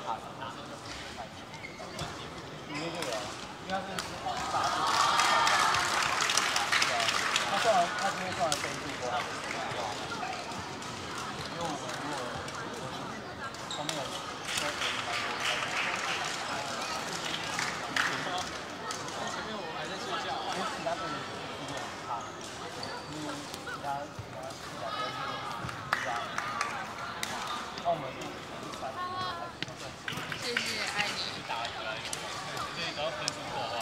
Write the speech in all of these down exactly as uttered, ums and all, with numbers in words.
卡的，里面就有了，应该是杂志。对啊，他算完，他今天算完飞度多少？因为我们如果后面有车可以蛮多的。前面我还在睡觉，因为其他队员速度很差，因为其他其他两个是是啊，澳门是三。 谢谢爱你。 打回来，所以只要分数够的话。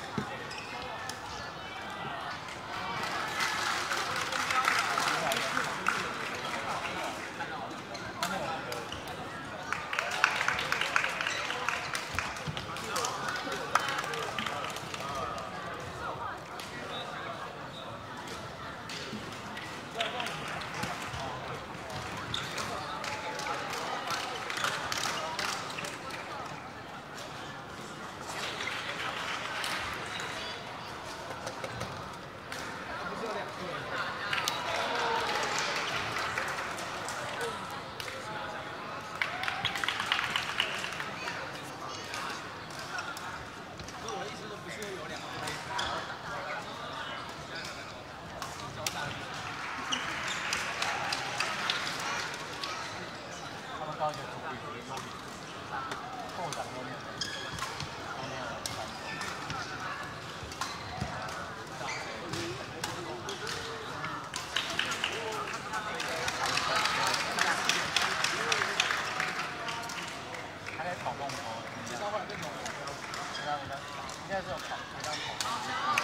高级主力直接优比后掌都没有，后面有三个。还可以跑梦头，介绍过来这种，没有没有，应该是有跑，没当跑。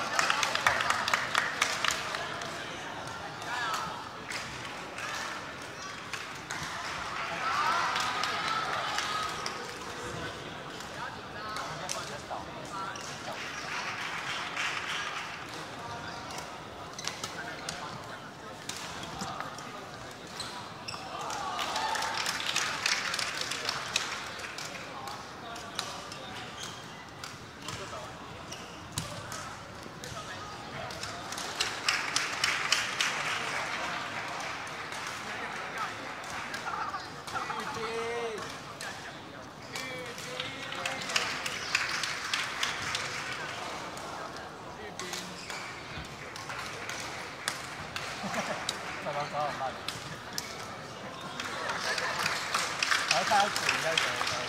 早上早点半，然后大家煮应该可以。